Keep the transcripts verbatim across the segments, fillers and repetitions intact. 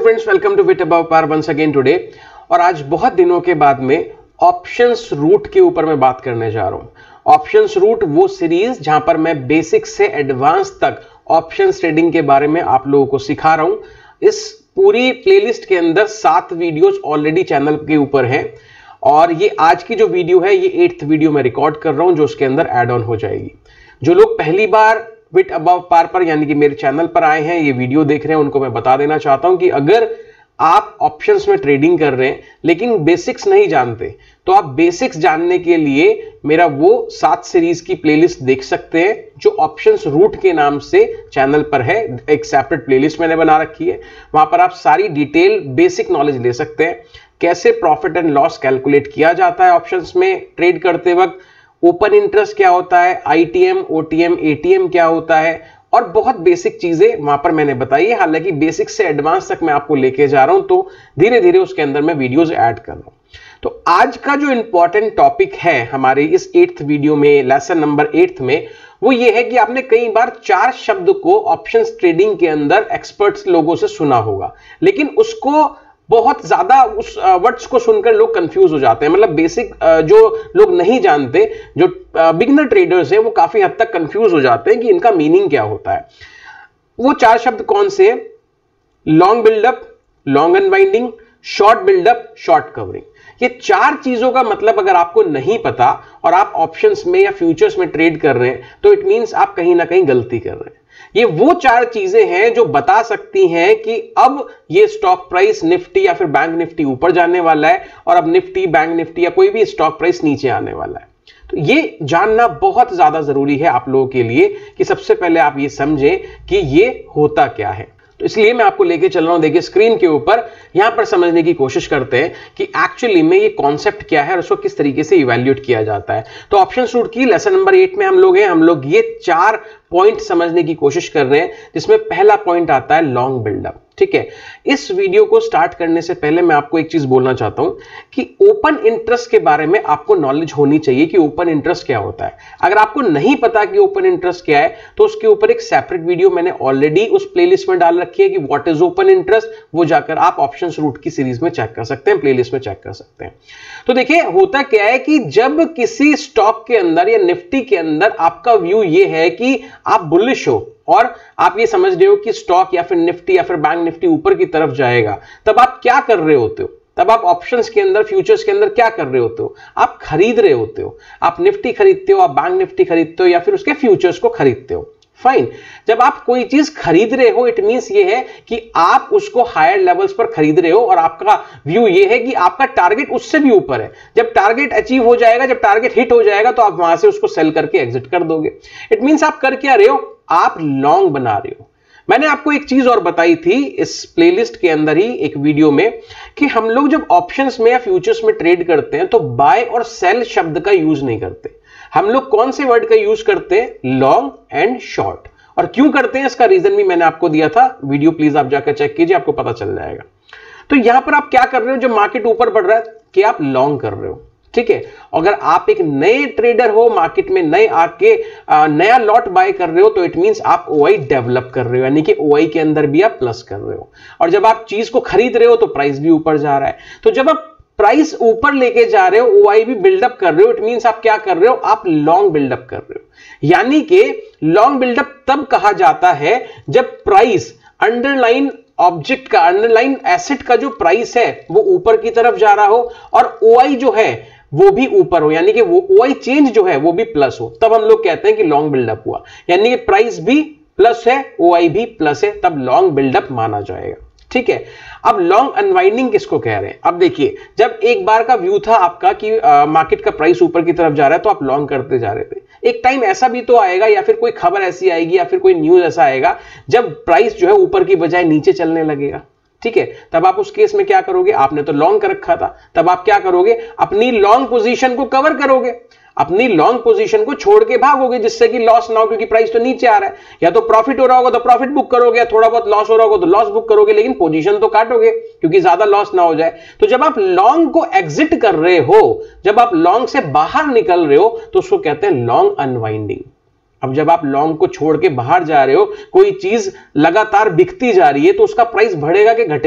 Friends, welcome to wit above par once again today. और आज बहुत दिनों के बाद में ऑप्शंस रूट के ऊपर मैं बात करने जा रहा हूं। ऑप्शंस रूट वो सीरीज जहां पर मैं बेसिक से एडवांस तक ऑप्शंस ट्रेडिंग के बारे में आप लोगों को सिखा रहा हूं। इस पूरी प्लेलिस्ट के अंदर सात वीडियोस ऑलरेडी चैनल के ऊपर हैं और ये आज की जो वीडियो है ये एट्थ वीडियो मैं रिकॉर्ड कर रहा हूं जो उसके अंदर ऐड ऑन हो जाएगी। जो लोग पहली बार विट अबव पार पर यानी कि मेरे चैनल पर आए हैं, ये वीडियो देख रहे हैं, उनको मैं बता देना चाहता हूं कि अगर आप ऑप्शंस में ट्रेडिंग कर रहे हैं लेकिन बेसिक्स नहीं जानते तो आप बेसिक्स जानने के लिए मेरा वो सात सीरीज की प्लेलिस्ट देख सकते हैं जो ऑप्शंस रूट के नाम से चैनल पर है। एक सेपरेट प्लेलिस्ट मैंने बना रखी है, वहां पर आप सारी डिटेल बेसिक नॉलेज ले सकते हैं। कैसे प्रॉफिट एंड लॉस कैलकुलेट किया जाता है ऑप्शंस में ट्रेड करते वक्त, ओपन इंटरेस्ट क्या होता है, आईटीएम, ओटीएम, एटीएम क्या होता है और बहुत बेसिक चीजें वहां पर मैंने बताई है। हालांकि बेसिक से एडवांस तक मैं आपको लेके जा रहा हूं तो धीरे धीरे उसके अंदर मैं वीडियोस ऐड कर रहा हूं। तो आज का जो इंपॉर्टेंट टॉपिक है हमारे इस एट्थ वीडियो में, लेसन नंबर एट्थ में, वो ये है कि आपने कई बार चार शब्द को ऑप्शंस ट्रेडिंग के अंदर एक्सपर्ट्स लोगों से सुना होगा, लेकिन उसको बहुत ज्यादा उस वर्ड्स को सुनकर लोग कंफ्यूज हो जाते हैं। मतलब बेसिक जो लोग नहीं जानते, जो बिगिनर ट्रेडर्स हैं, वो काफी हद तक कंफ्यूज हो जाते हैं कि इनका मीनिंग क्या होता है। वो चार शब्द कौन से हैं? Long buildup, long unwinding, short buildup, short covering. ये चार चीजों का मतलब अगर आपको नहीं पता और आप ऑप्शंस में या फ्यूचर्स में ट्रेड कर रहे हैं तो इट मींस आप कहीं ना कहीं गलती कर रहे हैं। ये वो चार चीजें हैं जो बता सकती हैं कि अब ये स्टॉक प्राइस निफ्टी या फिर बैंक निफ्टी ऊपर जाने वाला है और अब निफ्टी, बैंक निफ्टी या कोई भी स्टॉक प्राइस नीचे आने वाला है। तो ये जानना बहुत ज्यादा जरूरी है आप लोगों के लिए कि सबसे पहले आप ये समझें कि ये होता क्या है। तो इसलिए मैं आपको लेके चल रहा हूं, देखिए स्क्रीन के ऊपर, यहां पर समझने की कोशिश करते हैं कि एक्चुअली में ये कॉन्सेप्ट क्या है और उसको किस तरीके से इवैल्यूएट किया जाता है। तो ऑप्शंस रूट की लेसन नंबर एट में हम लोग हैं, हम लोग ये चार पॉइंट समझने की कोशिश कर रहे हैं, जिसमें पहला पॉइंट आता है लॉन्ग बिल्डअप। ठीक है, इस वीडियो को स्टार्ट करने से पहले मैं आपको एक चीज बोलना चाहता हूं कि ओपन इंटरेस्ट के बारे में आपको नॉलेज होनी चाहिए कि ओपन इंटरेस्ट क्या होता है। अगर आपको नहीं पता कि ओपन इंटरेस्ट क्या है तो उसके ऊपर एक सेपरेट वीडियो मैंने ऑलरेडी उस प्लेलिस्ट में डाल रखी है कि व्हाट इज ओपन इंटरेस्ट, वो जाकर आप ऑप्शंस रूट की सीरीज में चेक कर सकते हैं, प्लेलिस्ट में चेक कर सकते हैं। तो देखिए होता क्या है कि जब किसी स्टॉक के अंदर या निफ्टी के अंदर आपका व्यू ये है कि आप बुलिश हो और आप ये समझ रहे हो कि स्टॉक या फिर निफ्टी या फिर बैंक निफ्टी ऊपर की तरफ जाएगा, तब आप क्या कर रहे होते हो? तब आप ऑप्शंस के अंदर, फ्यूचर्स के अंदर क्या कर रहे होते हो? आप खरीद रहे होते हो। आप निफ्टी खरीदते हो, आप बैंक निफ्टी खरीदते हो या फिर उसके फ्यूचर्स को खरीदते हो। फाइन, जब आप कोई चीज खरीद रहे हो इट मींस ये है कि आप उसको हायर लेवल्स पर खरीद रहे हो और आपका व्यू ये है कि आपका टारगेट उससे भी ऊपर है। जब टारगेट अचीव हो जाएगा, जब टारगेट हिट हो जाएगा तो आप वहां से उसको सेल करके एग्जिट कर दोगे। इट मींस आप कर क्या रहे हो? आप लॉन्ग बना रहे हो। मैंने आपको एक चीज और बताई थी इस प्लेलिस्ट के अंदर ही एक वीडियो में कि हम लोग जब ऑप्शंस में या फ्यूचर्स में ट्रेड करते हैं तो बाय और सेल शब्द का यूज नहीं करते। हम लोग कौन से वर्ड का यूज करते हैं? Long and short. और क्यों करते हैं इसका रीजन भी मैंने आपको दिया था, वीडियो प्लीज आप जाकर चेक कीजिए, आपको पता चल जाएगा। तो यहां पर आप क्या कर रहे हो जब मार्केट ऊपर बढ़ रहा है कि आप लॉन्ग कर रहे हो। ठीक है, अगर आप एक नए ट्रेडर हो, मार्केट में नए आके नया लॉट बाय कर रहे हो तो इट मींस आप ओआई डेवलप कर रहे हो, यानी कि ओआई के अंदर भी आप प्लस कर रहे हो। और जब आप चीज को खरीद रहे हो तो प्राइस भी ऊपर जा रहा है। तो जब आप प्राइस ऊपर लेके जा रहे हो, ओआई भी बिल्डअप कर रहे हो, इट मींस आप क्या कर रहे हो? आप लॉन्ग बिल्डअप कर रहे हो। यानी कि लॉन्ग बिल्डअप तब कहा जाता है जब प्राइस अंडरलाइन ऑब्जेक्ट का, अंडरलाइन एसेट का जो प्राइस है वो ऊपर की तरफ जा रहा हो और ओआई जो है वो भी ऊपर हो, यानी कि वो ओआई चेंज जो है वो भी प्लस हो, तब हम लोग कहते हैं कि लॉन्ग बिल्डअप हुआ। यानी कि प्राइस भी प्लस है, ओआई भी प्लस है, तब लॉन्ग बिल्डअप माना जाएगा। ठीक है, अब लॉन्ग अनवाइंडिंग किसको कह रहे हैं? अब देखिए, जब एक बार का व्यू था आपका कि मार्केट का प्राइस ऊपर की तरफ जा रहा है तो आप लॉन्ग करते जा रहे थे। एक टाइम ऐसा भी तो आएगा या फिर कोई खबर ऐसी आएगी या फिर कोई न्यूज ऐसा आएगा जब प्राइस जो है ऊपर की बजाय नीचे चलने लगेगा। ठीक है, तब आप उस केस में क्या करोगे? आपने तो लॉन्ग कर रखा था, तब आप क्या करोगे? अपनी लॉन्ग पोजीशन को कवर करोगे, अपनी लॉन्ग पोजीशन को छोड़ के भागोगे जिससे कि लॉस ना हो, क्योंकि प्राइस तो नीचे आ रहा है। या तो प्रॉफिट हो रहा होगा तो प्रॉफिट बुक करोगे, या थोड़ा बहुत लॉस हो रहा होगा तो लॉस बुक करोगे, लेकिन पोजीशन तो काटोगे क्योंकि ज्यादा लॉस ना हो जाए। तो जब आप लॉन्ग को एग्जिट कर रहे हो, जब आप लॉन्ग से बाहर निकल रहे हो तो उसको कहते हैं लॉन्ग अनवाइंडिंग। अब जब आप लॉन्ग को छोड़ के बाहर जा रहे हो, कोई चीज लगातार बिकती जा रही है तो उसका प्राइस बढ़ेगा कि घटेगा?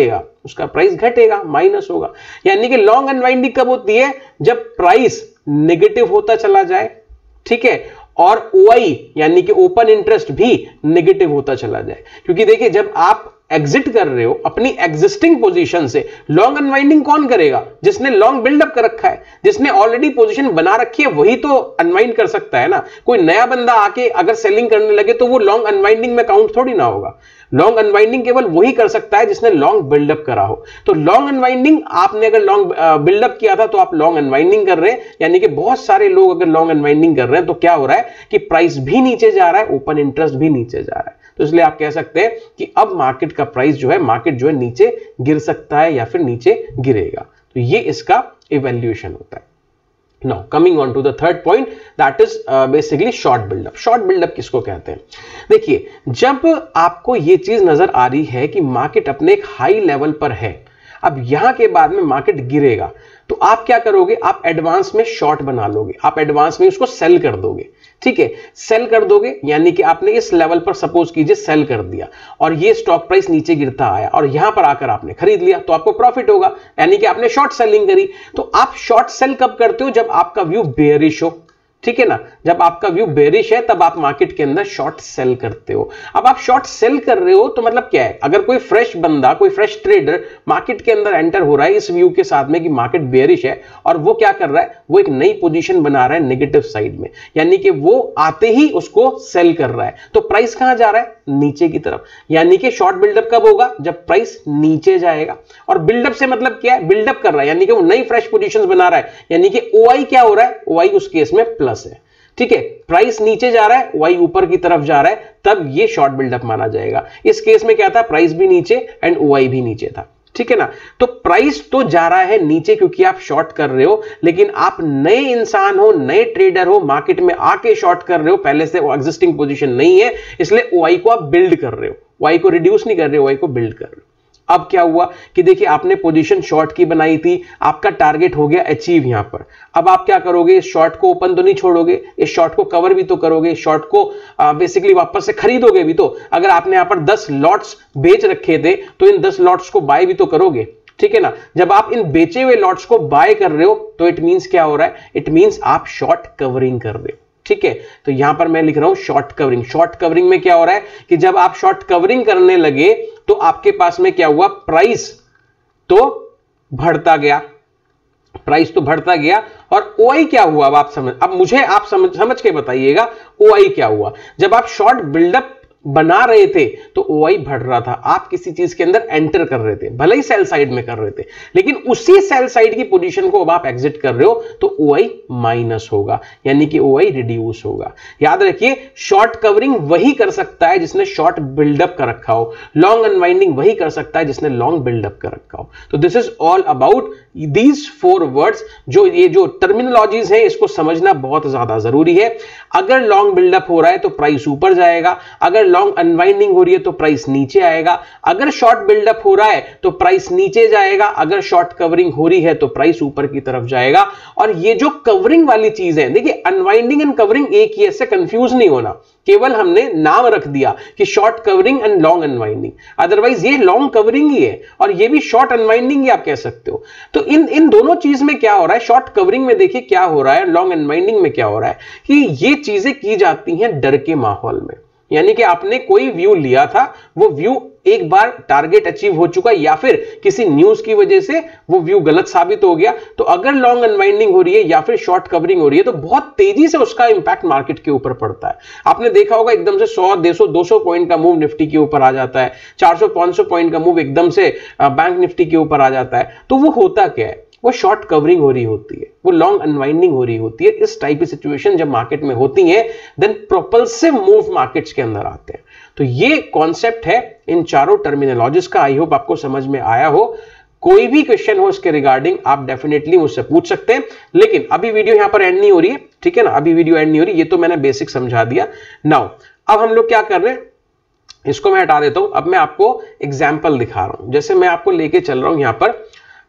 उसका प्राइस घटेगा, माइनस होगा। यानी कि लॉन्ग अनवाइंडिंग कब होती है? जब प्राइस नेगेटिव होता चला जाए, ठीक है, और ओआई यानी कि ओपन इंटरेस्ट भी नेगेटिव होता चला जाए। क्योंकि देखिए जब आप एग्जिट कर रहे हो अपनी एग्जिस्टिंग पोजीशन से, लॉन्ग अनवाइंडिंग कौन करेगा? जिसने लॉन्ग बिल्डअप कर रखा है, जिसने ऑलरेडी पोजीशन बना रखी है, वही तो अनवाइंड कर सकता है ना। कोई नया बंदा आके अगर सेलिंग करने लगे तो वो लॉन्ग अनवाइंडिंग में काउंट थोड़ी ना होगा। लॉन्ग अनवाइंडिंग केवल वही कर सकता है जिसने लॉन्ग बिल्डअप करा हो। तो लॉन्ग अनवाइंडिंग आपने अगर लॉन्ग बिल्डअप किया था तो आप लॉन्ग अनवाइंडिंग कर रहे हैं। यानी कि बहुत सारे लोग अगर लॉन्ग अनवाइंडिंग कर रहे हैं तो क्या हो रहा है कि प्राइस भी नीचे जा रहा है, ओपन इंटरेस्ट भी नीचे जा रहा है। तो इसलिए आप कह सकते हैं कि अब मार्केट का प्राइस जो है, मार्केट जो है नीचे गिर सकता है या फिर नीचे गिरेगा। तो ये इसका इवैल्यूएशन होता है। Now coming on to the third point, that is uh, basically short build-up. Short build-up किसको कहते हैं? देखिए जब आपको ये चीज नजर आ रही है कि मार्केट अपने एक हाई लेवल पर है, अब यहां के बाद में मार्केट गिरेगा, तो आप क्या करोगे? आप एडवांस में शॉर्ट बना लोगे, आप एडवांस में उसको सेल कर दोगे, ठीक है, सेल कर दोगे। यानी कि आपने इस लेवल पर सपोज कीजिए सेल कर दिया और ये स्टॉक प्राइस नीचे गिरता आया और यहां पर आकर आपने खरीद लिया, तो आपको प्रॉफिट होगा, यानी कि आपने शॉर्ट सेलिंग करी। तो आप शॉर्ट सेल कब करते हो? जब आपका व्यू बेयरिश हो, ठीक है ना। जब आपका व्यू बेरिश है तब आप मार्केट के अंदर शॉर्ट सेल करते हो। अब आप शॉर्ट सेल कर रहे हो तो मतलब क्या है? अगर कोई फ्रेश बंदा, कोई फ्रेश ट्रेडर मार्केट के अंदर एंटर हो रहा है इस व्यू के साथ में कि मार्केट बेरिश है, और वो क्या कर रहा है? वो एक नई पोजीशन बना रहा है नेगेटिव साइड में, यानी कि वो आते ही उसको सेल कर रहा है, तो प्राइस कहां जा रहा है? नीचे की तरफ। यानी कि शॉर्ट बिल्डअप कब होगा? जब प्राइस नीचे जाएगा। और बिल्डअप से मतलब क्या है? बिल्डअप कर रहा है यानी कि वो नई फ्रेश पोजीशंस बना रहा है, यानी कि ओआई क्या हो रहा है? ओआई उस केस में प्लस है, ठीक है। प्राइस नीचे जा रहा है, ओआई ऊपर की तरफ जा रहा है, तब ये शॉर्ट बिल्डअप माना जाएगा। इस केस में क्या था? प्राइस भी नीचे एंड ओआई भी नीचे था, ठीक है ना। तो प्राइस तो जा रहा है नीचे क्योंकि आप शॉर्ट कर रहे हो, लेकिन आप नए इंसान हो, नए ट्रेडर हो, मार्केट में आके शॉर्ट कर रहे हो, पहले से एग्जिस्टिंग पोजीशन नहीं है, इसलिए ओआई को आप बिल्ड कर रहे हो, ओआई को रिड्यूस नहीं कर रहे हो, ओआई को बिल्ड कर रहे हो। अब क्या हुआ कि देखिए आपने पोजीशन शॉर्ट की बनाई थी, आपका टारगेट हो गया अचीव यहां पर। अब आप क्या करोगे? इस शॉर्ट को ओपन तो नहीं छोड़ोगे, इस शॉर्ट को कवर भी तो करोगे, इस शॉर्ट को बेसिकली वापस से खरीदोगे भी तो। अगर आपने यहां पर दस लॉट्स बेच रखे थे तो इन दस लॉट्स को बाय भी तो करोगे, ठीक है ना। जब आप इन बेचे हुए लॉट्स को बाय कर रहे हो तो इट मींस क्या हो रहा है? इट मींस आप शॉर्ट कवरिंग कर रहे हो, ठीक है। तो यहां पर मैं लिख रहा हूं शॉर्ट कवरिंग। शॉर्ट कवरिंग में क्या हो रहा है कि जब आप शॉर्ट कवरिंग करने लगे तो आपके पास में क्या हुआ? प्राइस तो बढ़ता गया, प्राइस तो बढ़ता गया, और ओआई क्या हुआ? अब आप समझ, अब मुझे आप समझ समझ के बताइएगा ओआई क्या हुआ। जब आप शॉर्ट बिल्डअप बना रहे थे तो ओआई बढ़ रहा था, आप किसी चीज के अंदर एंटर कर रहे थे, भले ही सेल साइड में कर रहे थे, लेकिन उसी सेल साइड की पोजीशन को अब आप एग्जिट कर रहे हो तो ओआई माइनस होगा, यानी कि ओआई रिड्यूस होगा। याद रखिए शॉर्ट कवरिंग वही कर सकता है जिसने शॉर्ट बिल्डअप कर रखा हो, लॉन्ग अनवाइंडिंग वही कर सकता है जिसने लॉन्ग बिल्डअप कर रखा हो। तो this is all about these four words. जो ये जो टर्मिनोलॉजीज हैं इसको समझना बहुत ज्यादा जरूरी है। अगर लॉन्ग बिल्डअप हो रहा है तो प्राइस ऊपर जाएगा, अगर लॉन्ग अनवाइंडिंग हो रही है तो प्राइस नीचे आएगा, अगर शॉर्ट बिल्डअप हो रहा है तो प्राइस नीचे जाएगा, अगर शॉर्ट कवरिंग हो रही है तो प्राइस ऊपर की तरफ जाएगा। और ये जो कवरिंग वाली चीज है, देखिए अनवाइंडिंग एंड कवरिंग एक ही, ऐसे कंफ्यूज नहीं होना, केवल हमने नाम रख दिया कि short covering and long unwinding, otherwise ये लॉन्ग कवरिंग ही है और ये भी शॉर्ट अनवाइंडिंग ही आप कह सकते हो। तो इन इन दोनों चीज में क्या हो रहा है? शॉर्ट कवरिंग में देखिए क्या हो रहा है, लॉन्ग अनवाइंडिंग में क्या हो रहा है कि ये चीजें की जाती हैं डर के माहौल में। यानी कि आपने कोई व्यू लिया था, वो व्यू एक बार टारगेट अचीव हो चुका, या फिर किसी न्यूज की वजह से वो व्यू गलत साबित हो गया, तो अगर लॉन्ग अनवाइंडिंग हो रही है या फिर शॉर्ट कवरिंग हो रही है तो बहुत तेजी से उसका इंपैक्ट मार्केट के ऊपर पड़ता है। आपने देखा होगा एकदम से सौ, डेढ़ सौ, दो सौ पॉइंट का मूव निफ्टी के ऊपर आ जाता है, चार सौ, पांच सौ पॉइंट का मूव एकदम से बैंक निफ्टी के ऊपर आ जाता है। तो वो होता क्या है? वो शॉर्ट कवरिंग हो रही होती है, वो लॉन्ग अनवाइंडिंग हो रही होती है। इस टाइप की सिचुएशन जब मार्केट में होती है देन प्रोपल्सिव मूव मार्केट्स के अंदर आते हैं। तो ये कॉन्सेप्ट है इन चारों टर्मिनोलॉजीज का। आई होप आपको समझ में आया हो। कोई भी क्वेश्चन हो इसके रिगार्डिंग आप डेफिनेटली मुझसे पूछ सकते हैं, लेकिन अभी वीडियो यहां पर एंड नहीं हो रही है, ठीक है ना। अभी वीडियो एंड नहीं हो रही, ये तो मैंने बेसिक समझा दिया। नाउ अब हम लोग क्या कर रहे हैं, इसको मैं हटा देता हूं। अब मैं आपको एग्जाम्पल दिखा रहा हूं। जैसे मैं आपको लेके चल रहा हूं यहां पर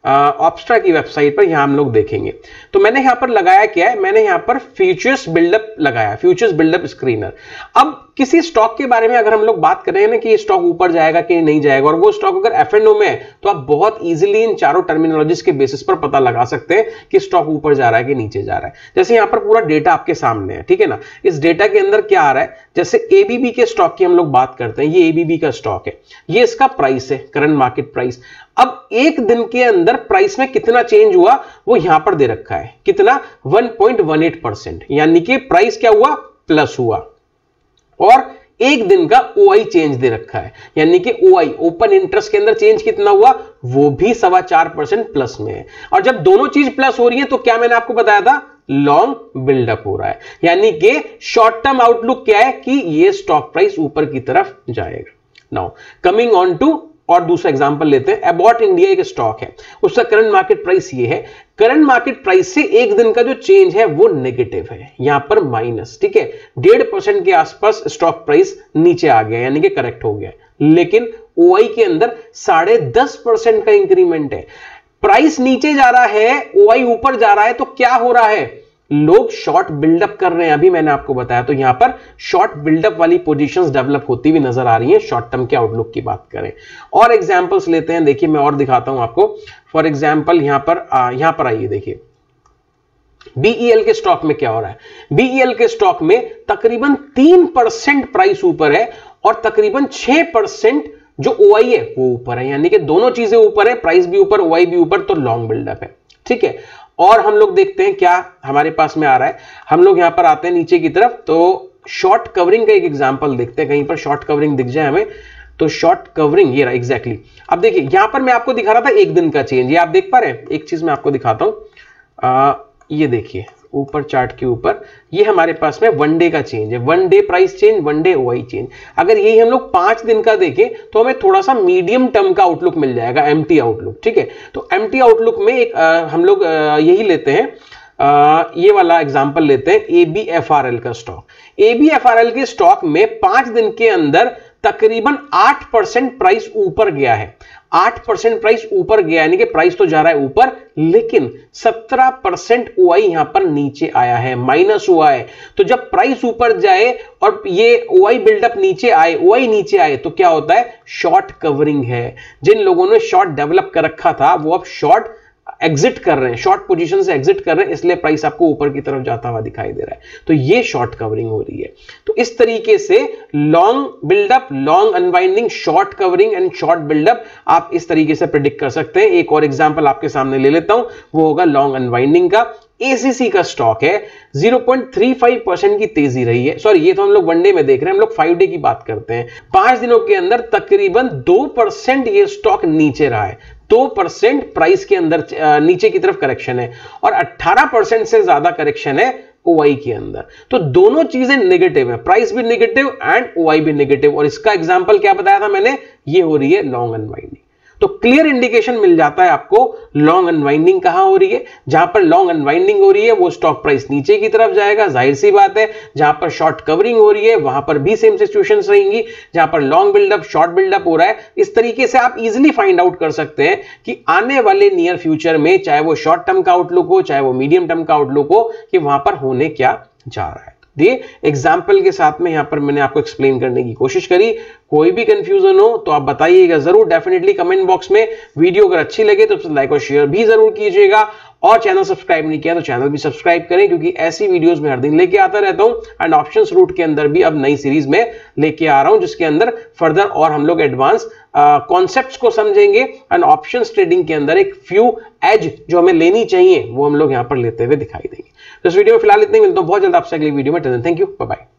ऑप्स्ट्रा की वेबसाइट पर, यहां हम लोग देखेंगे। तो मैंने यहां पर लगाया क्या है, मैंने यहां पर फ्यूचर्स बिल्डअप लगाया, फ्यूचर्स बिल्डअप स्क्रीनर। अब किसी स्टॉक के बारे में अगर हम लोग बात कर रहे हैं ना कि ये स्टॉक ऊपर जाएगा कि नहीं जाएगा, और वो स्टॉक अगर एफ एंड ओ में है, तो आप बहुत इजीली इन चारों टर्मिनोलॉजीज के बेसिस पर पता लगा सकते हैं कि स्टॉक ऊपर जा रहा है कि नीचे जा रहा है। जैसे यहां पर पूरा डेटा आपके सामने है, ठीक है ना। इस डेटा के अंदर क्या आ रहा है, जैसे एबीबी के स्टॉक की हम लोग बात करते हैं, ये एबीबी का स्टॉक है, ये इसका प्राइस है, करंट मार्केट प्राइस। अब एक दिन के अंदर प्राइस में कितना चेंज हुआ वो यहां पर दे रखा है, कितना, one point one eight percent, यानी कि प्राइस क्या हुआ, प्लस हुआ। और एक दिन का ओआई चेंज दे रखा है, यानी कि ओआई, ओपन इंटरेस्ट के अंदर चेंज कितना हुआ, वो भी सवा चार परसेंट प्लस में है। और जब दोनों चीज प्लस हो रही है तो क्या मैंने आपको बताया था, लॉन्ग बिल्डअप हो रहा है, यानी कि शॉर्ट टर्म आउटलुक क्या है कि ये स्टॉक प्राइस ऊपर की तरफ जाएगा। नाउ कमिंग ऑन टू और दूसरा एग्जांपल लेते हैं, अबॉट इंडिया एक स्टॉक है, उसका करंट मार्केट प्राइस ये है, करंट मार्केट प्राइस से एक दिन का जो चेंज है वो नेगेटिव है, यहां पर माइनस, ठीक है, डेढ़ परसेंट के आसपास स्टॉक प्राइस नीचे आ गया, यानी कि करेक्ट हो गया। लेकिन ओआई के अंदर साढ़े दस परसेंट का इंक्रीमेंट है, प्राइस नीचे जा रहा है, ओआई ऊपर जा रहा है, तो क्या हो रहा है, लोग शॉर्ट बिल्डअप कर रहे हैं, अभी मैंने आपको बताया। तो यहां पर शॉर्ट बिल्डअप वाली पोजीशंस डेवलप होती हुई नजर आ रही हैं, शॉर्ट टर्म के आउटलुक की बात करें। और एग्जांपल्स लेते हैं, देखिए मैं और दिखाता हूं आपको। फॉर एग्जांपल यहां पर आ, यहां पर आइए, देखिए बीईएल के स्टॉक में क्या हो रहा है, बीईएल के स्टॉक में तकरीबन तीन परसेंट प्राइस ऊपर है और तकरीबन छह परसेंट जो ओआई है वो ऊपर है, यानी कि दोनों चीजें ऊपर है, प्राइस भी ऊपर, ओआई भी ऊपर, तो लॉन्ग बिल्डअप है, ठीक है। और हम लोग देखते हैं क्या हमारे पास में आ रहा है, हम लोग यहां पर आते हैं नीचे की तरफ, तो शॉर्ट कवरिंग का एक एग्जांपल देखते हैं, कहीं पर शॉर्ट कवरिंग दिख जाए हमें, तो शॉर्ट कवरिंग ये रहा एग्जैक्टली। अब देखिए यहां पर मैं आपको दिखा रहा था एक दिन का चेंज, ये आप देख पा रहे हैं, एक चीज मैं आपको दिखाता हूं, ये देखिए ऊपर चार्ट के ऊपर, ये हमारे पास में वन डे का चेंज है, one day price change, one day OI change. अगर यही हम लोग पांच दिन का देखें तो हमें थोड़ा सा मीडियम टर्म का आउटलुक मिल जाएगा, एमटी आउटलुक, ठीक है। तो एमटी आउटलुक में एक आ, हम लोग आ, यही लेते हैं, आ, ये वाला एग्जांपल लेते हैं, एबीएफआरएल का स्टॉक। एबीएफआरएल के स्टॉक में पांच दिन के अंदर तकरीबन आठ परसेंट प्राइस ऊपर गया है, आठ परसेंट प्राइस ऊपर गया, यानी कि प्राइस तो जा रहा है ऊपर, लेकिन सत्रह परसेंट ओआई यहां पर नीचे आया है, माइनस हुआ है। तो जब प्राइस ऊपर जाए और ये ओआई बिल्डअप नीचे आए, ओआई नीचे आए, तो क्या होता है, शॉर्ट कवरिंग है। जिन लोगों ने शॉर्ट डेवलप कर रखा था वो अब शॉर्ट एग्जिट कर रहे हैं, शॉर्ट पोजीशन से एग्जिट कर रहे हैं, इसलिए प्राइस आपको ऊपर की तरफ जाता हुआ दिखाई दे रहा है, तो ये शॉर्ट कवरिंग हो रही है। तो इस तरीके से long buildup, long unwinding, short covering and short buildup आप इस तरीके से प्रेडिक्ट कर सकते हैं। एक और एग्जांपल आपके सामने ले लेता हूं, वो होगा लॉन्ग अनवाइंडिंग का। एसीसी का स्टॉक है, zero point three five percent की तेजी रही है, सॉरी ये तो हम लोग वनडे में देख रहे हैं, हम लोग फाइव डे की बात करते हैं। पांच दिनों के अंदर तकरीबन दो परसेंट ये स्टॉक नीचे रहा है, दो परसेंट प्राइस के अंदर नीचे की तरफ करेक्शन है, और अठारह परसेंट से ज्यादा करेक्शन है ओआई के अंदर। तो दोनों चीजें नेगेटिव है, प्राइस भी नेगेटिव एंड ओआई भी नेगेटिव। और इसका एग्जांपल क्या बताया था मैंने, ये हो रही है लॉन्ग अनवाइंडिंग। तो क्लियर इंडिकेशन मिल जाता है आपको लॉन्ग अनवाइंडिंग कहां हो रही है। जहां पर लॉन्ग अनवाइंडिंग हो रही है वो स्टॉक प्राइस नीचे की तरफ जाएगा, जाहिर सी बात है। जहां पर शॉर्ट कवरिंग हो रही है वहां पर भी सेम सिचुएशंस रहेंगी, जहां पर लॉन्ग बिल्डअप, शॉर्ट बिल्डअप हो रहा है। इस तरीके से आप इजीली फाइंड आउट कर सकते हैं कि आने वाले नियर फ्यूचर में, चाहे वो शॉर्ट टर्म का आउटलुक हो, चाहे वो मीडियम टर्म का आउटलुक हो, कि वहां पर होने क्या जा रहा है। ये एग्जाम्पल के साथ में यहां पर मैंने आपको एक्सप्लेन करने की कोशिश करी। कोई भी कंफ्यूजन हो तो आप बताइएगा जरूर, डेफिनेटली कमेंट बॉक्स में। वीडियो अगर अच्छी लगे तो लाइक और शेयर भी जरूर कीजिएगा, और चैनल सब्सक्राइब नहीं किया तो चैनल भी सब्सक्राइब करें, क्योंकि ऐसी वीडियोस में हर दिन लेके आता रहता हूं। एंड ऑप्शंस रूट के अंदर भी अब नई सीरीज में लेके आ रहा हूं, जिसके अंदर फर्दर और हम लोग एडवांस कॉन्सेप्ट्स को समझेंगे एंड ऑप्शंस ट्रेडिंग के अंदर एक फ्यू एज जो हमें लेनी चाहिए वो हम लोग यहां पर लेते हुए दिखाई देंगे। तो इस वीडियो में फिलहाल इतने ही, मिलता हूं बहुत जल्द आपसे अगली वीडियो में। Thank you, bye bye.